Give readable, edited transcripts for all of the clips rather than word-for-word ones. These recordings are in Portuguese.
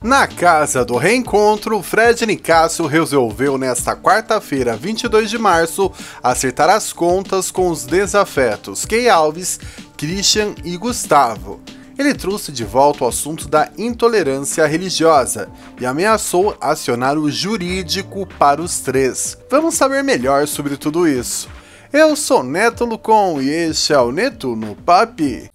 Na casa do reencontro, Fred Nicásio resolveu nesta quarta-feira, 22 de março, acertar as contas com os desafetos Kay Alves, Christian e Gustavo. Ele trouxe de volta o assunto da intolerância religiosa e ameaçou acionar o jurídico para os três. Vamos saber melhor sobre tudo isso. Eu sou Neto Lucon e este é o Neto no Papi.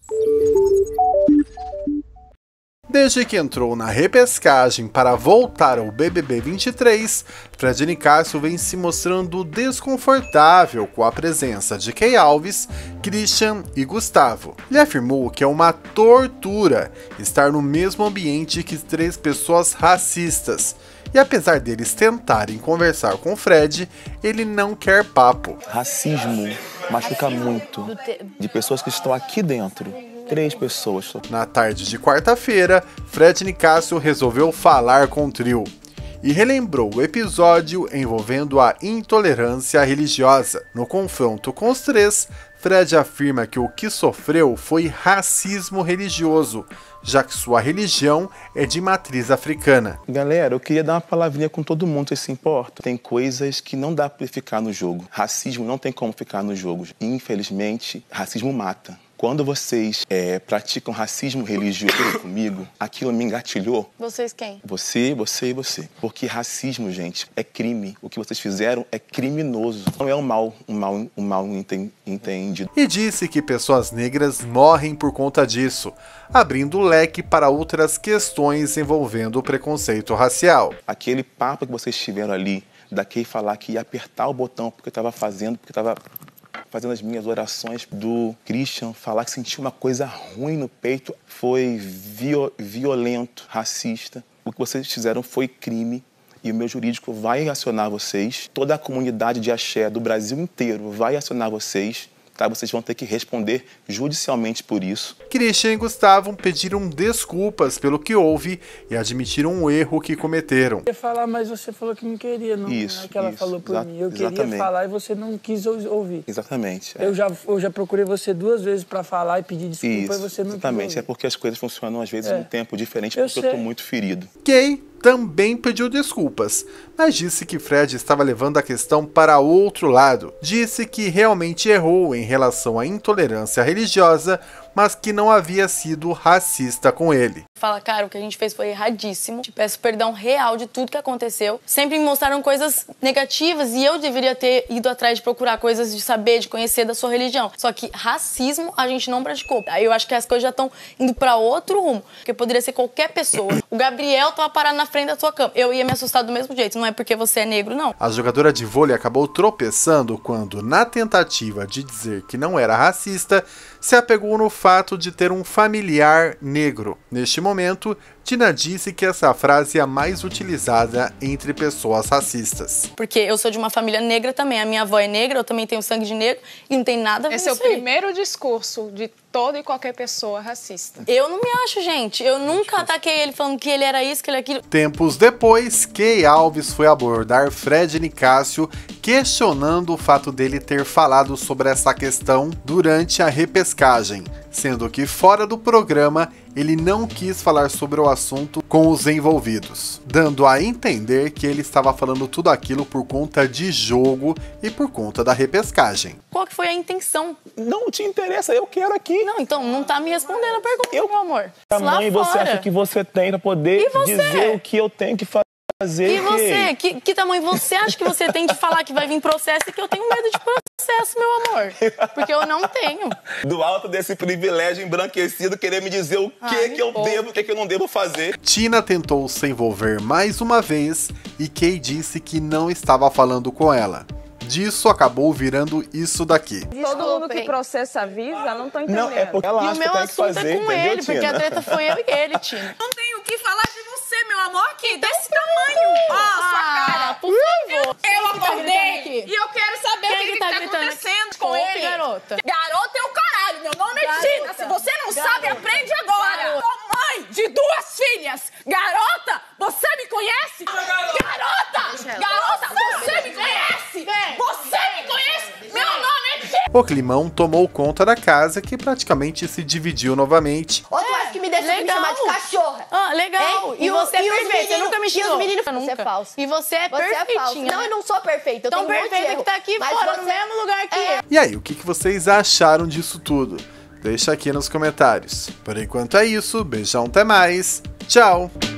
Desde que entrou na repescagem para voltar ao BBB 23, Fred Nicásio vem se mostrando desconfortável com a presença de Kay Alves, Christian e Gustavo. Ele afirmou que é uma tortura estar no mesmo ambiente que três pessoas racistas. E apesar deles tentarem conversar com Fred, ele não quer papo. Racismo machuca muito de pessoas que estão aqui dentro. 3 pessoas. Na tarde de quarta-feira, Fred Nicásio resolveu falar com o trio e relembrou o episódio envolvendo a intolerância religiosa. No confronto com os três, Fred afirma que o que sofreu foi racismo religioso, já que sua religião é de matriz africana. Galera, eu queria dar uma palavrinha com todo mundo, vocês se importam? Tem coisas que não dá pra ficar no jogo. Racismo não tem como ficar no jogo. Infelizmente, racismo mata. Quando vocês praticam racismo religioso comigo, aquilo me engatilhou. Vocês quem? Você e você. Porque racismo, gente, é crime. O que vocês fizeram é criminoso. Não é um mal entendido. E disse que pessoas negras morrem por conta disso, abrindo o leque para outras questões envolvendo o preconceito racial. Aquele papo que vocês tiveram ali, da Kay falar que ia apertar o botão porque estava fazendo as minhas orações, do Christian falar que sentiu uma coisa ruim no peito, foi violento, racista. O que vocês fizeram foi crime e o meu jurídico vai acionar vocês. Toda a comunidade de axé do Brasil inteiro vai acionar vocês. Tá? Vocês vão ter que responder judicialmente por isso. Christian e Gustavo pediram desculpas pelo que houve e admitiram um erro que cometeram. Eu ia falar, mas você falou que não queria, não. Isso, é que ela falou por mim. Eu queria falar e você não quis ouvir. Exatamente. Eu já procurei você 2 vezes para falar e pedir desculpa e você não exatamente. Quis ouvir. É porque as coisas funcionam às vezes num tempo diferente, porque eu tô muito ferido. Kay também pediu desculpas, mas disse que Fred estava levando a questão para outro lado. Disse que realmente errou em relação à intolerância religiosa, mas que não havia sido racista com ele. Fala, cara, o que a gente fez foi erradíssimo. Te peço perdão real de tudo que aconteceu. Sempre me mostraram coisas negativas e eu deveria ter ido atrás de procurar coisas, de saber, de conhecer da sua religião. Só que racismo a gente não praticou. Aí eu acho que as coisas já estão indo para outro rumo, porque poderia ser qualquer pessoa. O Gabriel tava parado na frente da sua cama. Eu ia me assustar do mesmo jeito, não é porque você é negro, não. A jogadora de vôlei acabou tropeçando quando, na tentativa de dizer que não era racista, se apegou no fato de ter um familiar negro. Neste momento, Tina disse que essa frase é a mais utilizada entre pessoas racistas. Porque eu sou de uma família negra também, a minha avó é negra, eu também tenho sangue de negro e não tem nada a ver com isso. Esse é o primeiro discurso de toda e qualquer pessoa racista. Eu não me acho, gente. Eu nunca ataquei ele falando que ele era isso, que ele era aquilo. Tempos depois, Kay Alves foi abordar Fred Nicásio, questionando o fato dele ter falado sobre essa questão durante a repescagem, sendo que fora do programa ele não quis falar sobre o assunto com os envolvidos, dando a entender que ele estava falando tudo aquilo por conta de jogo e por conta da repescagem. Qual que foi a intenção? Não te interessa, eu quero aqui. Não, então não tá me respondendo a pergunta, meu amor. Tamanho você acha que você tem pra poder dizer o que eu tenho que fazer? E você? Que tamanho você acha que você tem de falar que vai vir processo e que eu tenho medo de processo, meu amor? Porque eu não tenho. Do alto desse privilégio embranquecido, querer me dizer o que eu devo, o que eu não devo fazer. Tina tentou se envolver mais uma vez e Kay disse que não estava falando com ela. Disso acabou virando isso daqui. Todo mundo que processa avisa, não tô entendendo. Não, é porque ela acha o meu que tem que assunto fazer, é com ele, Tina? porque a treta foi eu e ele, Tina. Não tenho o que falar de você, meu amor, aqui, desse tamanho. Ó, sua cara. Por favor. Eu acordei e eu quero saber o que tá acontecendo com ele. Garota. Garota é o caralho, meu nome é Tina. Se você não sabe, aprende agora. Sou mãe de 2 filhas. Garota, você me conhece? Garota! Garota, você me conhece? Você me conhece? Meu nome é Tina. O climão tomou conta da casa, que praticamente se dividiu novamente. Outro acho que me deixa me chamar de cachorra. legal. E você é perfeita, você nunca me xingou. E os meninos, nunca. você é falso. E você é perfeitinha. Não, eu não sou perfeita. Eu tão tenho um monte de perfeita erro. que tá aqui Mas fora, você... no mesmo lugar que eu. E aí, o que vocês acharam disso tudo? Deixa aqui nos comentários. Por enquanto é isso, beijão, até mais, tchau!